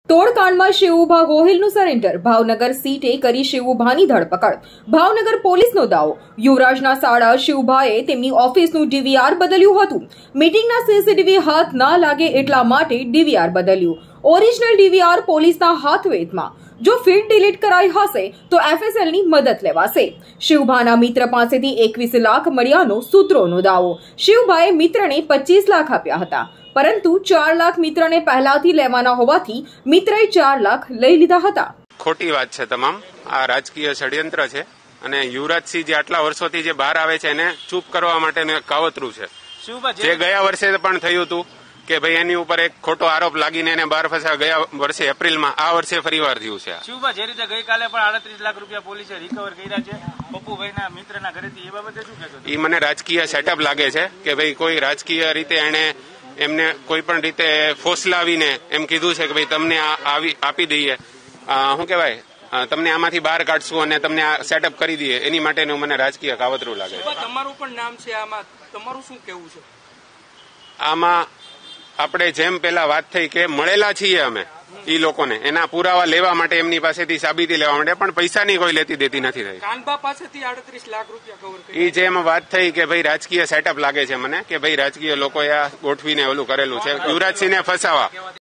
તોડકાંડમાં શિવુભા ગોહિલનું surrender, Bhavnagar સીટે કરી શિવુભાની ધરપકડ. ભાવનગર પોલીસનો દાવો. યુવરાજના સાળા શિવુભાએ તેમની ઓફિસનું ડીવીઆર બદલ્યું હતું. મીટિંગના સીસીટીવી હાથ ના લાગે એટલા માટે ડીવીઆર બદલ્યું. ઓરિજિનલ ડીવીઆર પોલીસના હાથવેધમાં. જો ફીડ ડિલીટ કરાઈ હશે તો એફએસએલની મદદ લેવાશે. શિવભાના મિત્ર પાસેથી 21 લાખ મળ્યાનો સૂત્રોનો દાવો. શિવભાએ મિત્રને 25 લાખ આપ્યા હતા, પરંતુ 4 લાખ મિત્રને પહેલાથી લેવાના હોવાથી મિત્રએ 4 લાખ લઈ લીધા હતા. ખોટી વાત છે તમામ. આ રાજકીય ષડયંત્ર છે અને યુવરાજસિંહ જે આટલા વર્ષોથી જે બહાર આવે છે એને ચૂપ કરવા માટેનું એક કાવતરું છે. જે ગયા વર્ષે પણ થયું હતું કે ભાઈ એની ઉપર એક ખોટો આરોપ લાગીને એને બહાર ફસાયા ગયા વર્ષે એપ્રિલમાં. આ વર્ષે ફરીવાર થયું છે. શિવભા, જે રીતે ગઈકાલે પણ 38 લાખ રૂપિયા પોલીસે રિકવર કર્યા છે પપ્પુભાઈના મિત્રના ઘરેથી, એ બાબતે શું કહેશો? એ મને રાજકીય સેટઅપ લાગે છે કે ભાઈ કોઈ રાજકીય રીતે એમને કોઈ પણ રીતે ફોસલાવીને એમ કીધું છે કે ભાઈ તમને આપી દઈએ, શું કહેવાય, તમને આમાંથી બહાર કાઢશું અને તમને આ સેટઅપ કરી દઈએ, એની માટેનું મને રાજકીય કાવતરું લાગે છે. તમારું પણ નામ છે આમાં, તમારું શું કહેવું છે? આમાં આપણે જેમ પેલા વાત થઈ કે મળેલા છીએ અમે ઈ લોકોને, એના પુરાવા લેવા માટે એમની પાસેથી સાબિતી લેવા માટે, પણ પૈસાની કોઈ લેતી દેતી નથી થઈ. કાનબા પાસેથી 38 લાખ રૂપિયા કવર કર્યા. ઈ જેમ વાત થઈ કે ભાઈ રાજકીય સેટઅપ લાગે છે મને, કે ભાઈ રાજકીય લોકોએ આ ગોઠવીને ઓલું કરેલું છે યુવરાજસિંહને ફસાવા.